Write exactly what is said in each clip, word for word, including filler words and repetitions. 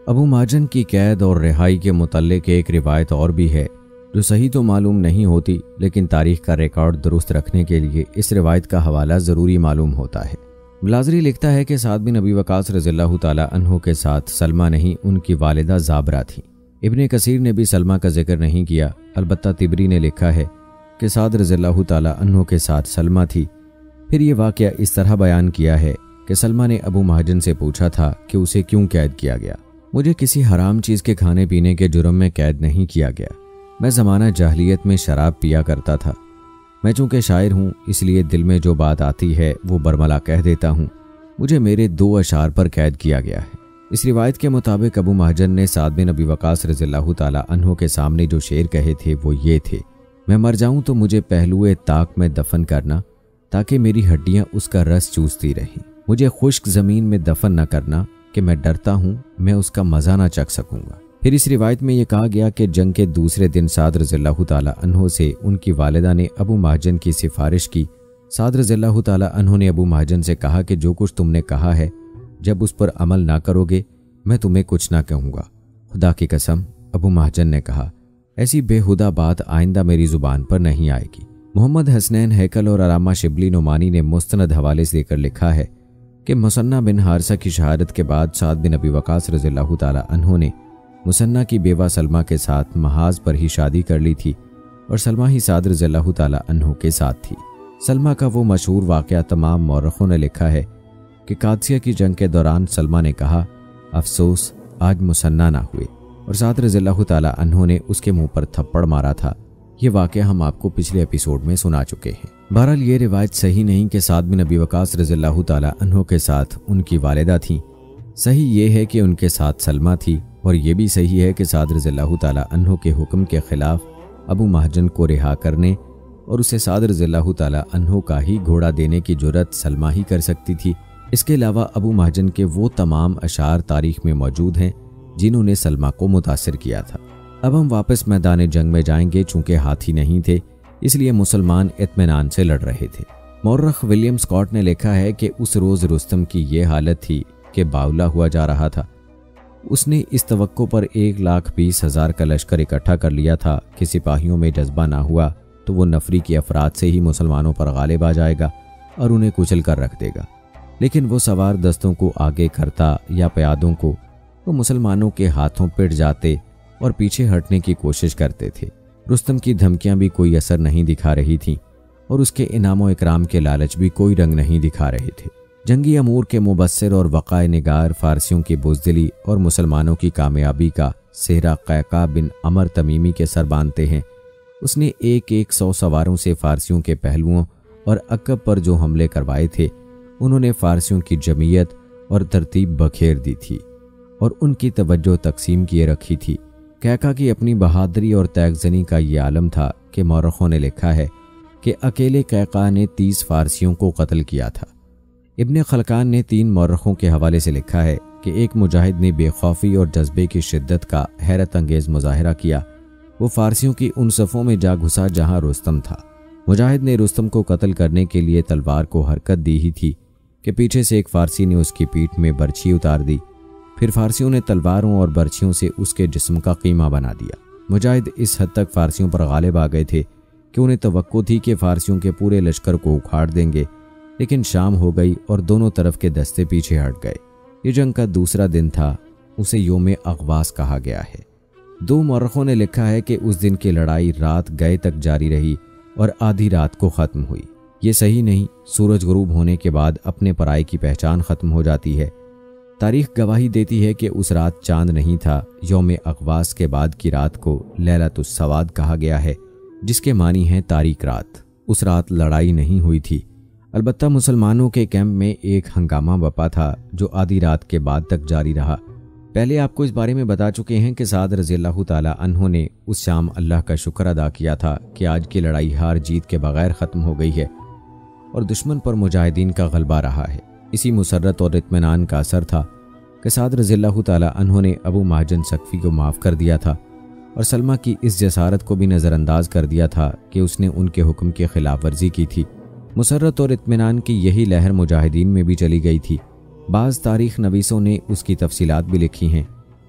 अबू महाजन की कैद और रिहाई के मुतल्लिक एक रिवायत और भी है जो सही तो मालूम नहीं होती, लेकिन तारीख का रिकॉर्ड दुरुस्त रखने के लिए इस रिवायत का हवाला ज़रूरी मालूम होता है। मुलाजरी लिखता है कि साद बिन अबी वक़ास रज़ियल्लाहु ताला अन्हु के साथ सलमा नहीं, उनकी वालिदा ज़ाबरा थी। इब्ने कसीर ने भी सलमा का जिक्र नहीं किया, अलबत्ता तिबरी ने लिखा है कि साद रज़ियल्लाहु ताला अन्हु के साथ सलमा थी। फिर ये वाक़या इस तरह बयान किया है कि सलमा ने अबू महाजन से पूछा था कि उसे क्यों कैद किया गया। मुझे किसी हराम चीज़ के खाने पीने के जुर्म में कैद नहीं किया गया। मैं ज़माना जाहलियत में शराब पिया करता था। मैं चूँकि शायर हूँ, इसलिए दिल में जो बात आती है वो बरमला कह देता हूँ। मुझे मेरे दो अशार पर कैद किया गया है। इस रिवायत के मुताबिक अबू महाजन ने साद बिन अबी वक़ास रज़ियल्लाहु ताला अन्हु के सामने जो शेर कहे थे वो ये थे, मैं मर जाऊँ तो मुझे पहलुए ताक में दफन करना, ताकि मेरी हड्डियाँ उसका रस चूसती रहें। मुझे खुश्क ज़मीन में दफन न करना कि मैं डरता हूँ मैं उसका मज़ा ना चख सकूँगा। फिर इस रिवायत में यह कहा गया कि जंग के दूसरे दिन साद रज़ियल्लाहु ताला अन्हु से उनकी वालिदा ने अबू महाजन की सिफारिश की। साद रज़ियल्लाहु ताला अन्हु ने अबू महाजन से कहा कि जो कुछ तुमने कहा है, जब उस पर अमल ना करोगे मैं तुम्हें कुछ ना कहूँगा। खुदा की कसम, अबू महाजन ने कहा, ऐसी बेहुदा बात आइंदा मेरी ज़ुबान पर नहीं आएगी। मोहम्मद हसनैन हैकल और अलामा शिबली नुमानी ने मुस्तनद हवाले से देकर लिखा है कि मुसन्ना बिन हारिसा की शहादत के बाद साद बिन अबी वक़ास रज़ियल्लाहु ताला अन्हु ने मुसन्ना की बेवा सलमा के साथ महाज पर ही शादी कर ली थी और सलमा ही साद रज़ियल्लाहु ताला अन्हु के साथ थी। सलमा का वो मशहूर वाक़या तमाम मौरखों ने लिखा है कि कादसिया की जंग के दौरान सलमा ने कहा, अफसोस आज मुसन्ना ना हुए, और साद रज़ियल्लाहु ताला अन्हु ने उसके मुंह पर थप्पड़ मारा था। ये वाक़या हम आपको पिछले एपिसोड में सुना चुके हैं। बहरहाल ये रिवायत सही नहीं कि साद बिन अबी वक़ास रज़ियल्लाहु ताला अन्हु के साथ उनकी वालिदा थी। सही ये है कि उनके साथ सलमा थी, और ये भी सही है कि साद रज़ियल्लाहु ताला अन्हु के हुक्म के खिलाफ अबू महाजन को रिहा करने और उसे साद रज़ियल्लाहु ताला अन्हु का ही घोड़ा देने की जुर्रत सलमा ही कर सकती थी। इसके अलावा अबू महाजन के वो तमाम अशार तारीख में मौजूद हैं जिन्होंने सलमा को मुतासिर किया था। अब हम वापस मैदान जंग में जाएंगे। चूँकि हाथी नहीं थे, इसलिए मुसलमान इत्मीनान से लड़ रहे थे। मौर्रख विलियम स्कॉट ने लिखा है कि उस रोज़ रुस्तम की ये हालत थी कि बावला हुआ जा रहा था। उसने इस तवक्को पर एक लाख बीस हजार का लश्कर इकट्ठा कर लिया था कि सिपाहियों में जज्बा ना हुआ तो वो नफरी के अफराद से ही मुसलमानों पर गालिब आ जाएगा और उन्हें कुचल कर रख देगा। लेकिन वो सवार दस्तों को आगे करता या प्यादों को वो मुसलमानों के हाथों पिट जाते और पीछे हटने की कोशिश करते थे। रुस्तम की धमकियां भी कोई असर नहीं दिखा रही थीं और उसके इनामो इकराम के लालच भी कोई रंग नहीं दिखा रहे थे। जंगी अमूर के मुबस्सिर और वक़ाए निगार फारसियों की बुज़दिली और मुसलमानों की कामयाबी का सेहरा कैका बिन अमर तमीमी के सर बांधते हैं। उसने एक एक सौ सवारों से फारसियों के पहलुओं और अकब पर जो हमले करवाए थे, उन्होंने फारसियों की जमीयत और तरतीब बखेर दी थी और उनकी तवज्जो तकसीम किए रखी थी। कैका की अपनी बहादुरी और तैगजनी का ये आलम था कि मौरखों ने लिखा है कि अकेले कैका ने तीस फारसियों को कत्ल किया था। इब्ने खलकान ने तीन मौरखों के हवाले से लिखा है कि एक मुजाहिद ने बेखौफी और जज्बे की शिद्दत का हैरत अंगेज मुजाहिरा किया। वो फारसियों की उन सफ़ों में जा घुसा जहां रुस्तम था। मुजाहिद ने रुस्तम को कत्ल करने के लिए तलवार को हरकत दी ही थी कि पीछे से एक फारसी ने उसकी पीठ में बर्छी उतार दी। फिर फारसियों ने तलवारों और बर्छियों से उसके जिस्म का कीमा बना दिया। मुजाहिद इस हद तक फारसियों पर गालिब आ गए थे कि उन्हें तवक्को थी कि फारसियों के पूरे लश्कर को उखाड़ देंगे, लेकिन शाम हो गई और दोनों तरफ के दस्ते पीछे हट गए। ये जंग का दूसरा दिन था, उसे योम अगवास कहा गया है। दो मौरखों ने लिखा है कि उस दिन की लड़ाई रात गए तक जारी रही और आधी रात को ख़त्म हुई। ये सही नहीं, सूरज गुरूब होने के बाद अपने पराये की पहचान ख़त्म हो जाती है। तारीख गवाही देती है कि उस रात चांद नहीं था। योम अगवास के बाद की रात को लैलतुस सवाद कहा गया है, जिसके मानी है तारीक रात। उस रात लड़ाई नहीं हुई थी, अलबत्ता मुसलमानों के कैंप में एक हंगामा बपा था जो आधी रात के बाद तक जारी रहा। पहले आपको इस बारे में बता चुके हैं कि साद रज़ियल्लाहु ताला अन्हु ने उस शाम अल्लाह का शुक्र अदा किया था कि आज की लड़ाई हार जीत के बगैर ख़त्म हो गई है और दुश्मन पर मुजाहिदीन का गलबा रहा है। इसी मुसर्रत और इत्मीनान का असर था कि साद रज़ियल्लाहु ताला अन्हु ने अबू महाजन सकफ़ी को माफ़ कर दिया था और सलमा की इस जसारत को भी नज़रअंदाज कर दिया था कि उसने उनके हुक्म की खिलाफ वर्जी की थी। मुसर्रत और इत्मीनान की यही लहर मुजाहिदीन में भी चली गई थी। बाज़ तारीख़ नवीसों ने उसकी तफसीलात भी लिखी हैं।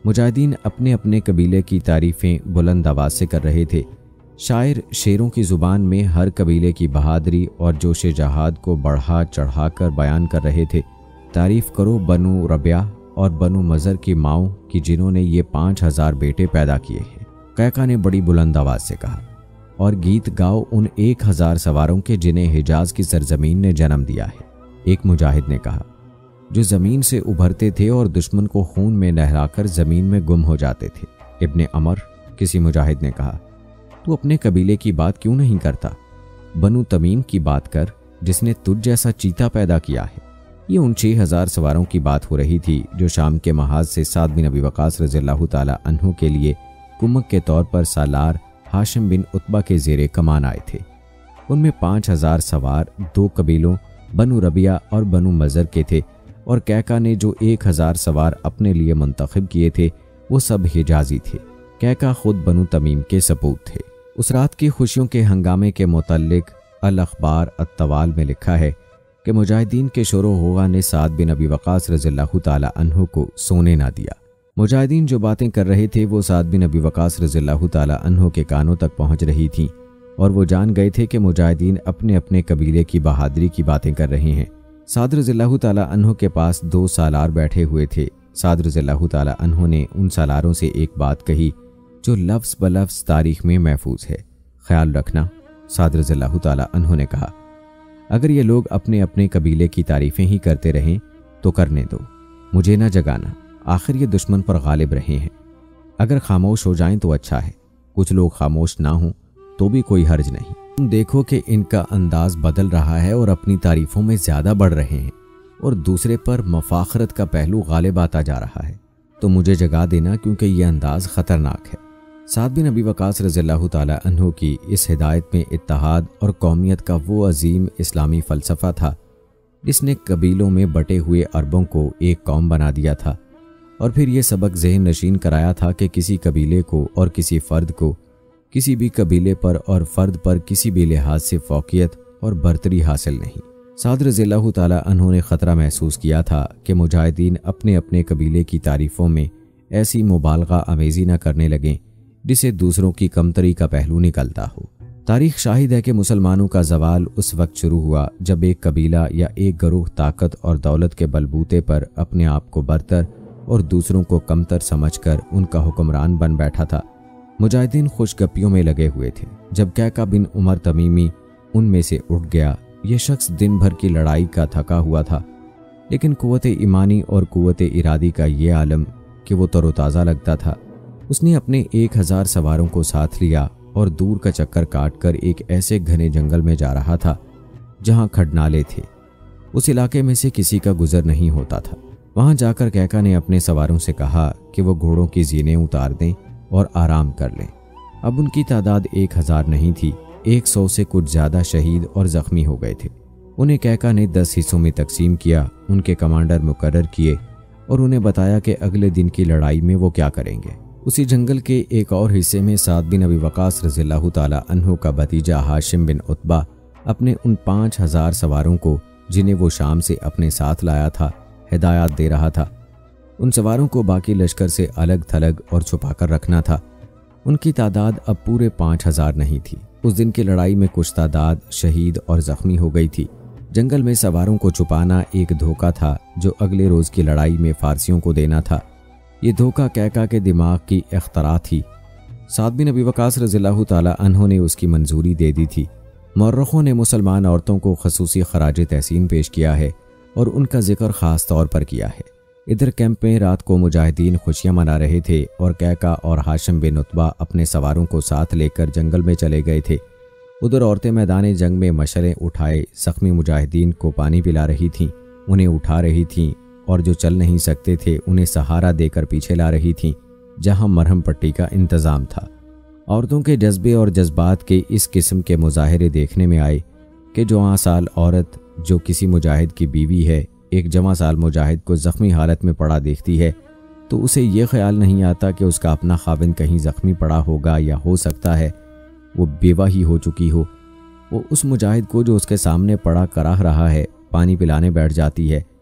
मुजाहिदीन अपने अपने कबीले की तारीफ़ें बुलंद आवाज़ से कर रहे थे। शायर शेरों की ज़ुबान में हर कबीले की बहादुरी और जोश जहाद को बढ़ा चढ़ा कर बयान कर रहे थे। तारीफ़ करो बनु रबिया और बनु मज़र की माओं की जिन्होंने ये पाँच हज़ार बेटे पैदा किए हैं, कैका ने बड़ी बुलंद आवाज़ से कहा। और गीत गाओ उन एक हज़ार सवारों के जिन्हें हिजाज की सरजमीन ने जन्म दिया है, एक मुजाहिद ने कहा, जो ज़मीन से उभरते थे और दुश्मन को खून में नहलाकर ज़मीन में गुम हो जाते थे। इब्ने अमर, किसी मुजाहिद ने कहा, तू अपने कबीले की बात क्यों नहीं करता? बनु तमीम की बात कर, जिसने तुझ जैसा चीता पैदा किया है। ये उन छः हज़ार सवारों की बात हो रही थी जो शाम के महाज से साद बिन अबी वक़ास रज़ियल्लाहु ताला अन्हु के लिए कुमक के तौर पर सालार हाशिम बिन उत्बा के ज़ेरे कमान आए थे। उनमें पाँच हज़ार सवार दो कबीलों बनु रबिया और बनु मज़र के थे, और कैका ने जो एक हज़ार सवार अपने लिए मुंतखब किए थे वो सब हिजाजी थे। कैका खुद बनु तमीम के सपूत थे। उस रात की खुशियों के हंगामे के मुतल्लिक अल अखबार अत्तवाल में लिखा है कि मुजाहिदीन के शोरो होगा ने साद बिन अबी वक़ास रज़ियल्लाहु ताला अन्हु को सोने ना दिया। मुजाहिदीन जो बातें कर रहे थे वो साद बिन अबी वक़ास रज़ियल्लाहु ताला अन्हु के कानों तक पहुंच रही थीं, और वो जान गए थे कि मुजाहिदीन अपने अपने कबीले की बहादुरी की बातें कर रहे हैं। साद रज़ियल्लाहु ताला अन्हु के पास दो सालार बैठे हुए थे। साद रज़ियल्लाहु ताला अन्हु ने उन सालारों से एक बात कही जो लफ्ज़ ब लफ्ज़ तारीख में महफूज है। ख्याल रखना, साद रज़ियल्लाहु ताला अन्हु ने कहा, अगर ये लोग अपने अपने कबीले की तारीफ़ें ही करते रहें तो करने दो, मुझे ना जगाना, आखिर ये दुश्मन पर गालिब रहे हैं। अगर खामोश हो जाएं तो अच्छा है, कुछ लोग खामोश ना हों तो भी कोई हर्ज नहीं। तुम देखो कि इनका अंदाज बदल रहा है और अपनी तारीफ़ों में ज़्यादा बढ़ रहे हैं, और दूसरे पर मफाखरत का पहलू गालिब आता जा रहा है, तो मुझे जगा देना, क्योंकि यह अंदाज ख़तरनाक है। साद बिन अबी वक़ास रज़ियल्लाहु ताला अन्हु की इस हिदायत में इत्तेहाद और कौमियत का वो अजीम इस्लामी फ़लसफ़ा था जिसने कबीलों में बटे हुए अरबों को एक कौम बना दिया था, और फिर ये सबक ज़हन नशीन कराया था कि किसी कबीले को और किसी फ़र्द को किसी भी कबीले पर और फ़र्द पर किसी भी लिहाज से फ़ौक़ियत और बरतरी हासिल नहीं। साद रज़ियल्लाहु ताला अन्हु ने ख़तरा महसूस किया था कि मुजाहिदीन अपने अपने कबीले की तारीफ़ों में ऐसी मुबालगा अमेज़ी न करने लगें जिसे दूसरों की कमतरी का पहलू निकलता हो। तारीख़ शाहिद है कि मुसलमानों का ज़वाल उस वक्त शुरू हुआ जब एक कबीला या एक गरोह ताकत और दौलत के बलबूते पर अपने आप को बरतर और दूसरों को कमतर समझकर उनका हुक्मरान बन बैठा था। मुजाहिदीन खुशगपियों में लगे हुए थे जब कैका बिन उमर तमीमी उनमें से उठ गया। यह शख्स दिन भर की लड़ाई का थका हुआ था, लेकिन कुव्वत ईमानी और कुव्वत इरादी का ये आलम कि वो तरोताज़ा लगता था। उसने अपने एक हज़ार सवारों को साथ लिया और दूर का चक्कर काटकर एक ऐसे घने जंगल में जा रहा था जहाँ खडनाले थे। उस इलाके में से किसी का गुजर नहीं होता था। वहाँ जाकर कैका ने अपने सवारों से कहा कि वो घोड़ों की जीनें उतार दें और आराम कर लें। अब उनकी तादाद एक हज़ार नहीं थी, एक सौ से कुछ ज़्यादा शहीद और ज़ख्मी हो गए थे। उन्हें कैका ने दस हिस्सों में तकसीम किया, उनके कमांडर मुकर्रर किए और उन्हें बताया कि अगले दिन की लड़ाई में वो क्या करेंगे। उसी जंगल के एक और हिस्से में साद बिन अबी वक़ास रज़ियल्लाहु ताला अन्हु का भतीजा हाशिम बिन उत्बा अपने उन पाँच हज़ार सवारों को, जिन्हें वो शाम से अपने साथ लाया था, हिदायत दे रहा था। उन सवारों को बाकी लश्कर से अलग थलग और छुपा कर रखना था। उनकी तादाद अब पूरे पाँच हज़ार नहीं थी। उस दिन की लड़ाई में कुछ तादाद शहीद और ज़ख्मी हो गई थी। जंगल में सवारों को छुपाना एक धोखा था जो अगले रोज़ की लड़ाई में फ़ारसियों को देना था। ये धोखा कैका के दिमाग की इख्तरा थी। साद बिन अबी वक़ास रज़ियल्लाहु ताला अन्हु ने उसकी मंजूरी दे दी थी। मौर्रखों ने मुसलमान औरतों को खसूसी खराज तहसीन पेश किया है और उनका जिक्र ख़ास तौर पर किया है। इधर कैंप में रात को मुजाहिदीन खुशियां मना रहे थे और कैका और हाशिम बिन उत्बा अपने सवारों को साथ लेकर जंगल में चले गए थे। उधर औरतें मैदान जंग में मशलें उठाए ज़ख्मी मुजाहिदीन को पानी पिला रही थीं, उन्हें उठा रही थीं, और जो चल नहीं सकते थे उन्हें सहारा देकर पीछे ला रही थीं जहां मरहम पट्टी का इंतज़ाम था। औरतों के जज्बे और जज्बात के इस किस्म के मुजाहिरे देखने में आए कि जवां साल औरत जो किसी मुजाहिद की बीवी है एक जवां साल मुजाहिद को ज़ख्मी हालत में पड़ा देखती है तो उसे ये ख्याल नहीं आता कि उसका अपना खाविंद कहीं ज़ख्मी पड़ा होगा, या हो सकता है वो बेवा ही हो चुकी हो। वो उस मुजाहिद को जो उसके सामने पड़ा कराह रहा है पानी पिलाने बैठ जाती है।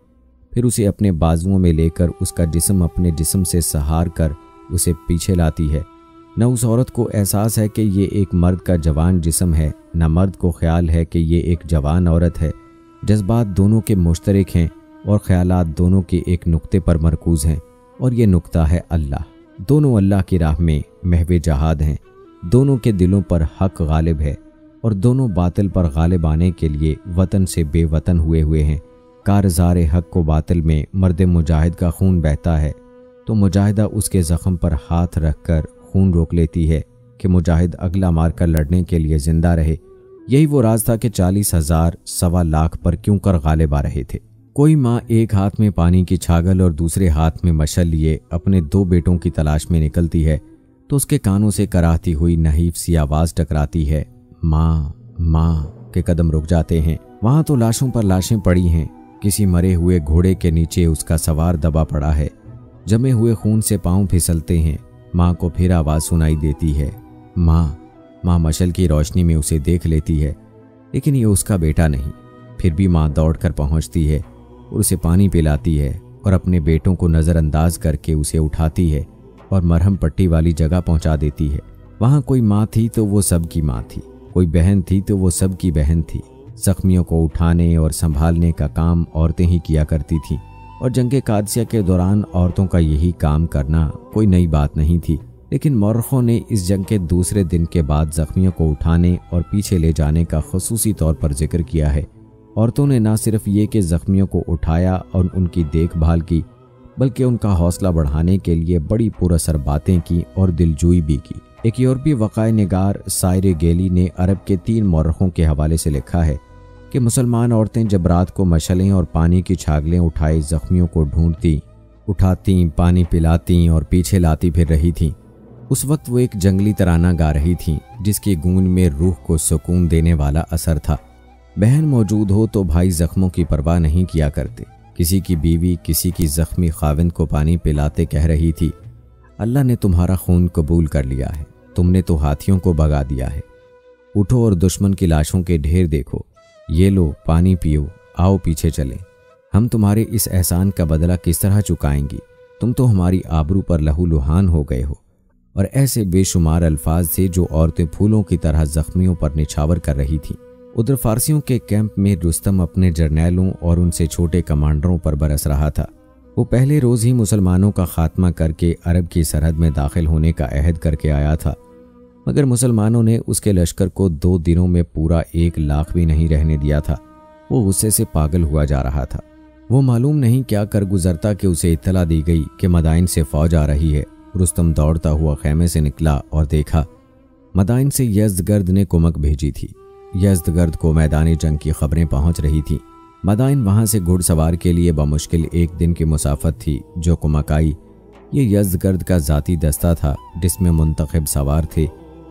फिर उसे अपने बाजुओं में लेकर उसका जिस्म अपने जिस्म से सहार कर उसे पीछे लाती है। न उस औरत को एहसास है कि ये एक मर्द का जवान जिस्म है, न मर्द को ख्याल है कि ये एक जवान औरत है। जज्बात दोनों के मुश्तरक हैं और ख्यालात दोनों के एक नुक्ते पर मरकूज़ हैं, और ये नुक्ता है अल्लाह। दोनों अल्लाह की राह में महवे जहाद हैं। दोनों के दिलों पर हक गालिब है और दोनों बातिल पर गालिब आने के लिए वतन से बेवतन हुए हुए हैं। कारज़ार हक को बातिल में मर्द मुजाहिद का खून बहता है तो मुजाहिदा उसके ज़ख्म पर हाथ रख कर खून रोक लेती है कि मुजाहिद अगला मारकर लड़ने के लिए ज़िंदा रहे। यही वो राज था कि चालीस हजार सवा लाख पर क्यों कर गालिब आ रहे थे। कोई माँ एक हाथ में पानी की छागल और दूसरे हाथ में मशल लिए अपने दो बेटों की तलाश में निकलती है तो उसके कानों से कराहती हुई नहीफ सी आवाज़ टकराती है, माँ माँ। के कदम रुक जाते हैं। वहाँ तो लाशों पर लाशें पड़ी हैं। किसी मरे हुए घोड़े के नीचे उसका सवार दबा पड़ा है। जमे हुए खून से पांव फिसलते हैं। माँ को फिर आवाज़ सुनाई देती है, माँ। माँ मशल की रोशनी में उसे देख लेती है, लेकिन ये उसका बेटा नहीं। फिर भी माँ दौड़कर पहुँचती है और उसे पानी पिलाती है और अपने बेटों को नज़रअंदाज करके उसे उठाती है और मरहम पट्टी वाली जगह पहुँचा देती है। वहाँ कोई माँ थी तो वो सब की माँ थी, कोई बहन थी तो वो सब की बहन थी। जख्मियों को उठाने और संभालने का काम औरतें ही किया करती थीं और जंगे कादसिया के दौरान औरतों का यही काम करना कोई नई बात नहीं थी। लेकिन मौरखों ने इस जंग के दूसरे दिन के बाद जख्मियों को उठाने और पीछे ले जाने का खुसूसी तौर पर जिक्र किया है। औरतों ने न सिर्फ ये कि जख्मियों को उठाया और उनकी देखभाल की, बल्कि उनका हौसला बढ़ाने के लिए बड़ी पुरअसर बातें की और दिलजोई भी की। एक यूरोपीय वक़ाए निगार सायरे गेली ने अरब के तीन मौरखों के हवाले से लिखा है कि मुसलमान औरतें जब रात को मशलें और पानी की छागलें उठाए जख्मियों को ढूंढती, उठाती, पानी पिलाती और पीछे लाती फिर रही थीं, उस वक्त वो एक जंगली तराना गा रही थीं जिसकी गूंज में रूह को सुकून देने वाला असर था। बहन मौजूद हो तो भाई जख्मों की परवाह नहीं किया करते। किसी की बीवी किसी की जख्मी खाविंद को पानी पिलाते कह रही थी, अल्लाह ने तुम्हारा खून कबूल कर लिया है, तुमने तो हाथियों को भगा दिया है। उठो और दुश्मन की लाशों के ढेर देखो, ये लो पानी पियो, आओ पीछे चलें। हम तुम्हारे इस एहसान का बदला किस तरह चुकाएंगी? तुम तो हमारी आबरू पर लहूलुहान हो गए हो। और ऐसे बेशुमार अल्फाज थे जो औरतें फूलों की तरह जख्मियों पर निछावर कर रही थीं। उधर फारसियों के कैंप में रुस्तम अपने जर्नैलों और उनसे छोटे कमांडरों पर बरस रहा था। वो पहले रोज़ ही मुसलमानों का खात्मा करके अरब की सरहद में दाखिल होने का अहद करके आया था, मगर मुसलमानों ने उसके लश्कर को दो दिनों में पूरा एक लाख भी नहीं रहने दिया था। वो गुस्से से पागल हुआ जा रहा था। वो मालूम नहीं क्या कर गुजरता कि उसे इत्तला दी गई कि मदाइन से फौज आ रही है। रुस्तम दौड़ता हुआ खैमे से निकला और देखा मदाइन से यज़्दगर्द ने कुमक भेजी थी। यज़्दगर्द को मैदानी जंग की खबरें पहुंच रही थीं। मदाइन वहां से घुड़सवार के लिए बमुश्किल एक दिन की मुसाफत थी जो कुमक आई। ये यज़्दगर्द का ज़ाती दस्ता था जिसमें मुंतखब सवार थे,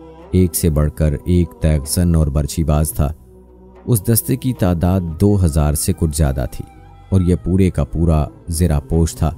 एक से बढ़कर एक तैगसन और बर्छीबाज था। उस दस्ते की तादाद दो हजार से कुछ ज़्यादा थी और यह पूरे का पूरा ज़िरापोश था।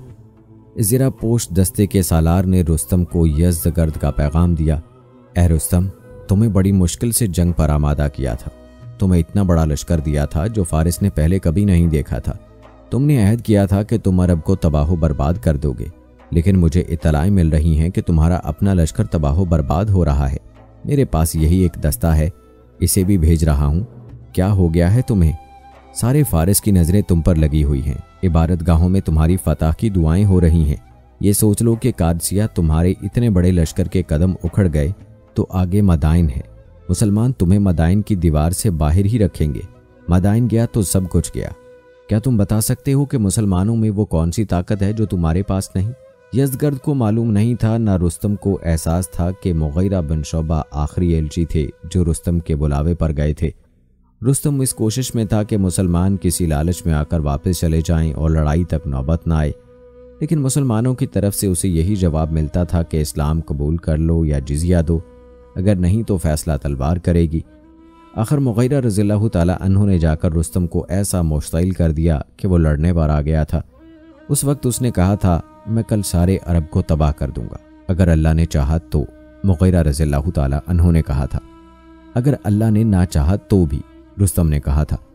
ज़िरापोश दस्ते के सालार ने रुस्तम को यज़्दगर्द का पैगाम दिया, ए रुस्तम, तुम्हें बड़ी मुश्किल से जंग पर आमादा किया था। तुम्हें इतना बड़ा लश्कर दिया था जो फारिस ने पहले कभी नहीं देखा था। तुमने अहद किया था कि तुम अरब को तबाह बर्बाद कर दोगे, लेकिन मुझे इत्तलाएं मिल रही हैं कि तुम्हारा अपना लश्कर तबाह बर्बाद हो रहा है। मेरे पास यही एक दस्ता है, इसे भी भेज रहा हूँ। क्या हो गया है तुम्हें? सारे फारिस की नज़रें तुम पर लगी हुई हैं। इबादत गाहों में तुम्हारी फतह की दुआएं हो रही हैं। ये सोच लो कि कादसिया तुम्हारे इतने बड़े लश्कर के कदम उखड़ गए तो आगे मदाइन है। मुसलमान तुम्हें मदाइन की दीवार से बाहर ही रखेंगे। मदाइन गया तो सब कुछ गया। क्या तुम बता सकते हो कि मुसलमानों में वो कौन सी ताकत है जो तुम्हारे पास नहीं? यज़्दगर्द को मालूम नहीं था, ना रुस्तम को एहसास था कि मुगीरा बिन शोबा आखिरी एलची थे जो रुस्तम के बुलावे पर गए थे। रुस्तम इस कोशिश में था कि मुसलमान किसी लालच में आकर वापस चले जाएं और लड़ाई तक नौबत न आए, लेकिन मुसलमानों की तरफ से उसे यही जवाब मिलता था कि इस्लाम कबूल कर लो या जिजिया दो, अगर नहीं तो फैसला तलवार करेगी। आखिर मुगीरा रज़ियल्लाहु ताला अन्हु ने जाकर रुस्तम को ऐसा मुश्तइल कर दिया कि वो लड़ने पर आ गया था। उस वक्त उसने कहा था, मैं कल सारे अरब को तबाह कर दूंगा अगर अल्लाह ने चाहा तो। मुगीरा रज़ियल्लाहु ताला अन्हु ने कहा था। अगर अल्लाह ने ना चाहा तो भी, रुस्तम ने कहा था।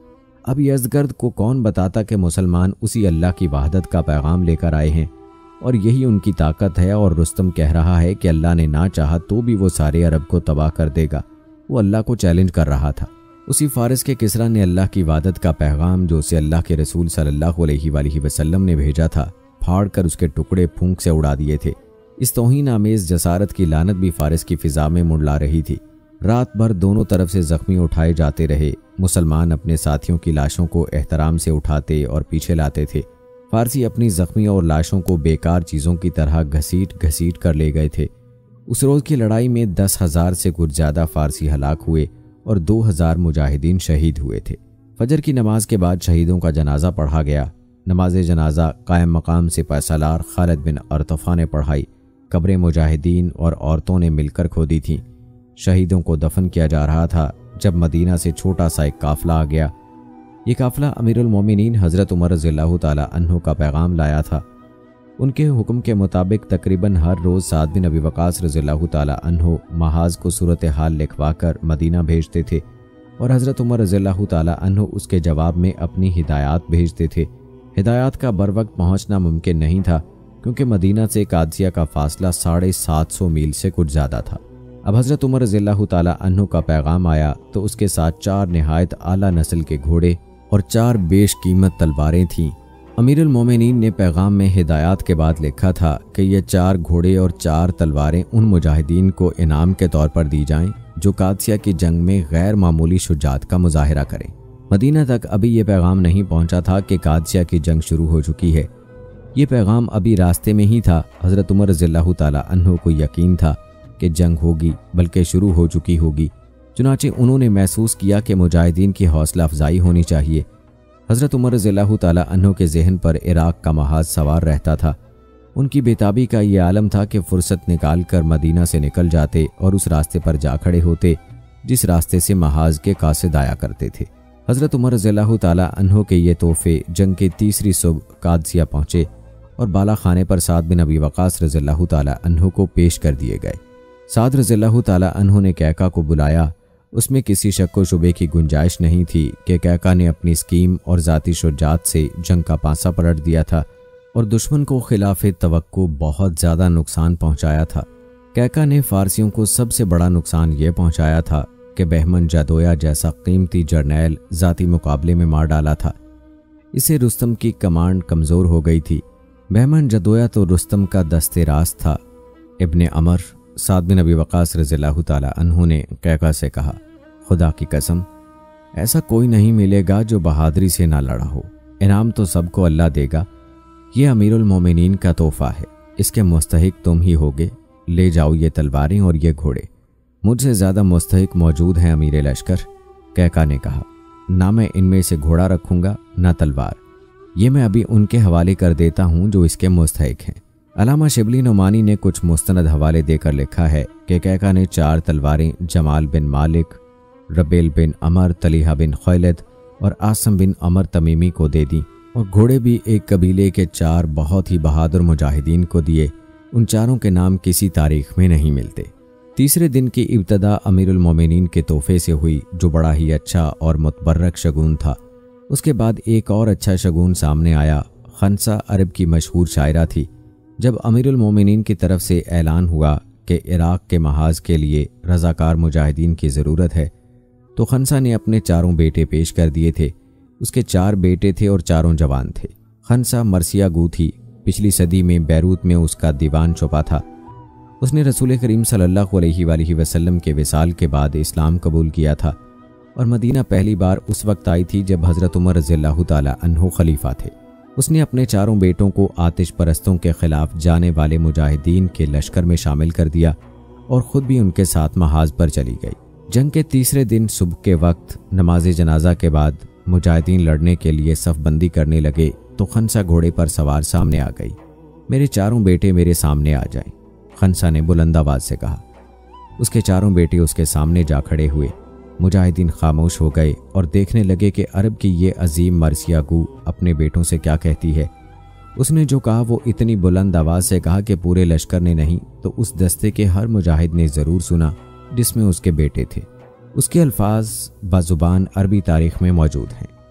अब यज़दगर्द को कौन बताता कि मुसलमान उसी अल्लाह की वहदत का पैगाम लेकर आए हैं और यही उनकी ताकत है। और रुस्तम कह रहा है कि अल्लाह ने ना चाहा तो भी वो सारे अरब को तबाह कर देगा। वो अल्लाह को चैलेंज कर रहा था। उसी फारिस के किसरा ने अल्लाह की वहदत का पैगाम जो उसे अल्लाह के रसूल सल्लल्लाहु अलैहि वसल्लम ने भेजा था फाड़ कर उसके टुकड़े फूंक से उड़ा दिए थे। इस तौहीन आमेज जसारत की लानत भी फारिस की फिजा में मुंडला रही थी। रात भर दोनों तरफ से जख्मी उठाए जाते रहे। मुसलमान अपने साथियों की लाशों को एहतराम से उठाते और पीछे लाते थे। फारसी अपनी जख्मी और लाशों को बेकार चीज़ों की तरह घसीट घसीट कर ले गए थे। उस रोज़ की लड़ाई में दस हज़ार से कुछ ज़्यादा फारसी हलाक हुए और दो हज़ार मुजाहिदीन शहीद हुए थे। फजर की नमाज के बाद शहीदों का जनाजा पढ़ा गया। नमाज जनाजा कायम मकाम से पैसालार खालिद बिन अरतफ़ा ने पढ़ाई। कब्रें मुजाहिदीन और औरतों ने मिलकर खोदी थीं। शहीदों को दफन किया जा रहा था जब मदीना से छोटा सा एक काफिला आ गया। ये काफिला अमीरुल मोमिनीन हज़रत उमर रज़ियल्लाहु ताला अन्हु का पैगाम लाया था। उनके हुक्म के मुताबिक तकरीबन हर रोज़ साद बिन अबी वक़ास रज़ियल्लाहु ताला अन्हु महाज को सूरत हाल लिखवा कर मदीना भेजते थे और हज़रत उमर रज़ियल्लाहु ताला अन्हु उसके जवाब में अपनी हिदायत भेजते थे। हिदायत का बर वक्त पहुँचना मुमकिन नहीं था क्योंकि मदीना से कादसिया का फासला साढ़े सात सौ मील से कुछ ज़्यादा था। अब हज़रत उमर रज़ियल्लाहु ताला अन्हु का पैगाम आया तो उसके साथ चार निहायत आला नस्ल के घोड़े और चार बेशकीमत तलवारें थीं। अमीरुल मोमिनीन ने पैगाम में हिदायत के बाद लिखा था कि ये चार घोड़े और चार तलवारें उन मुजाहिदीन को इनाम के तौर पर दी जाएं जो कादसिया की जंग में गैर मामूली शुजात का मुजाहिरा करें। मदीना तक अभी ये पैगाम नहीं पहुंचा था कि कादसिया की जंग शुरू हो चुकी है। ये पैगाम अभी रास्ते में ही था। हज़रत उमर रज़ियल्लाहु ताला अन्हु को यकीन था कि जंग होगी बल्कि शुरू हो चुकी होगी। चुनाचे उन्होंने महसूस किया कि मुजाहिदीन की हौसला अफजाई होनी चाहिए। हज़रत उमर रज़ियल्लाहु ताला अन्हु के जहन पर इराक़ का महाज सवार रहता था। उनकी बेताबी का ये आलम था कि फ़ुर्सत निकाल कर मदीना से निकल जाते और उस रास्ते पर जा खड़े होते जिस रास्ते से महाज के कासिद आया करते थे। हज़रत उमर रज़ियल्लाहु ताला अन्हु के ये तोहफे जंग की तीसरी सुबह कादसिया पहुँचे और बाला खाने पर साद बिन अबी वक़ास रज़ियल्लाहु ताला अन्हु को पेश कर दिए गए। साद रज़ियल्लाहु ताला अन्हु ने कैका को बुलाया। उसमें किसी शक व शुबे की गुंजाइश नहीं थी कि कैका ने अपनी स्कीम और ज़ाती शुजात से जंग का पासा पलट दिया था और दुश्मन को खिलाफ़े तवक्को बहुत ज़्यादा नुकसान पहुंचाया था। कैका ने फ़ारसियों को सबसे बड़ा नुकसान ये पहुंचाया था कि बहमन जदोया जैसा कीमती जर्नैल ज़ाती मुकाबले में मार डाला था। इससे रुस्तम की कमांड कमज़ोर हो गई थी। बहमन जदोया तो रुस्तम का दस्ते रास था। इब्ने अमर साद बिन अबी वक़ास रज़ियल्लाहु ताला अन्हु ने कैका से कहा, खुदा की कसम ऐसा कोई नहीं मिलेगा जो बहादुरी से ना लड़ा हो। इनाम तो सबको अल्लाह देगा। ये अमीरुल मोमिनीन का तोहफा है, इसके मुस्तहिक तुम ही होगे। ले जाओ ये तलवारें और ये घोड़े। मुझसे ज़्यादा मुस्तहिक मौजूद हैं अमीर लश्कर। कैका ने कहा, ना मैं इनमें से घोड़ा रखूँगा ना तलवार। ये मैं अभी उनके हवाले कर देता हूँ जो इसके मुस्तहिक हैं। अलामा शिबली नुमानी ने कुछ मुस्तनद हवाले देकर लिखा है कि कैका ने चार तलवारें जमाल बिन मालिक, रबेल बिन अमर, तलीहा बिन खैलद और आसम बिन अमर तमीमी को दे दी और घोड़े भी एक कबीले के चार बहुत ही बहादुर मुजाहिदीन को दिए। उन चारों के नाम किसी तारीख में नहीं मिलते। तीसरे दिन की इब्तदा अमीरुल मोमिनीन के तोहफे से हुई जो बड़ा ही अच्छा और मुतबर्रक शगुन था। उसके बाद एक और अच्छा शगुन सामने आया। खनसा अरब की मशहूर शायरा थी। जब अमीरुल मोमिनीन की तरफ से ऐलान हुआ कि इराक़ के महाज के लिए रज़ाकार मुजाहिदीन की ज़रूरत है तो खनसा ने अपने चारों बेटे पेश कर दिए थे। उसके चार बेटे थे और चारों जवान थे। खनसा मरसिया गू थी। पिछली सदी में बैरूत में उसका दीवान छुपा था। उसने रसूल करीम सल्लल्लाहु अलैहि वसल्लम के विसाल के बाद इस्लाम कबूल किया था और मदीना पहली बार उस वक्त आई थी जब हज़रत उमर रज़ियल्लाहु ताला अन्हु खलीफा थे। उसने अपने चारों बेटों को आतिश परस्तों के खिलाफ जाने वाले मुजाहिदीन के लश्कर में शामिल कर दिया और ख़ुद भी उनके साथ महाज पर चली गई। जंग के तीसरे दिन सुबह के वक्त नमाज जनाजा के बाद मुजाहिदीन लड़ने के लिए सफ़ बंदी करने लगे तो खनसा घोड़े पर सवार सामने आ गई। मेरे चारों बेटे मेरे सामने आ जाएं, खनसा ने बुलंद आवाज़ से कहा। उसके चारों बेटे उसके सामने जा खड़े हुए। मुजाहिदीन खामोश हो गए और देखने लगे कि अरब की ये अजीम मरसिया गू अपने बेटों से क्या कहती है। उसने जो कहा वो इतनी बुलंद आवाज़ से कहा कि पूरे लश्कर ने नहीं तो उस दस्ते के हर मुजाहिद ने ज़रूर सुना जिसमें उसके बेटे थे। उसके अल्फाज बाजुबान अरबी तारीख में मौजूद हैं।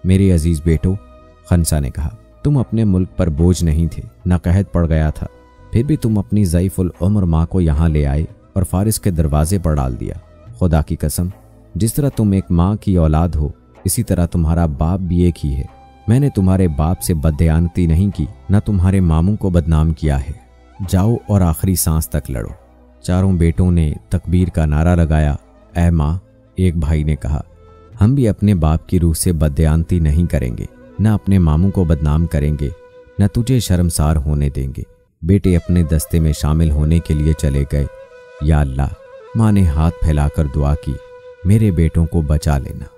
मेरे अजीज बेटो, खनसा ने कहा, तुम अपने मुल्क पर बोझ नहीं थे, न कहत पड़ गया था, फिर भी तुम अपनी ज़ईफ़ुल उम्र माँ को यहाँ ले आए और फारिस के दरवाजे पर डाल दिया। खुदा की कसम, जिस तरह तुम एक माँ की औलाद हो, इसी तरह तुम्हारा बाप भी एक ही है। मैंने तुम्हारे बाप से बददयानती नहीं की, न तुम्हारे मामू को बदनाम किया है। जाओ और आखिरी सांस तक लड़ो। चारों बेटों ने तकबीर का नारा लगाया। ऐ माँ, एक भाई ने कहा, हम भी अपने बाप की रूह से बददयानती नहीं करेंगे, न अपने मामू को बदनाम करेंगे, न तुझे शर्मसार होने देंगे। बेटे अपने दस्ते में शामिल होने के लिए चले गए। या अल्लाह, माँ ने हाथ फैलाकर दुआ की, मेरे बेटों को बचा लेना।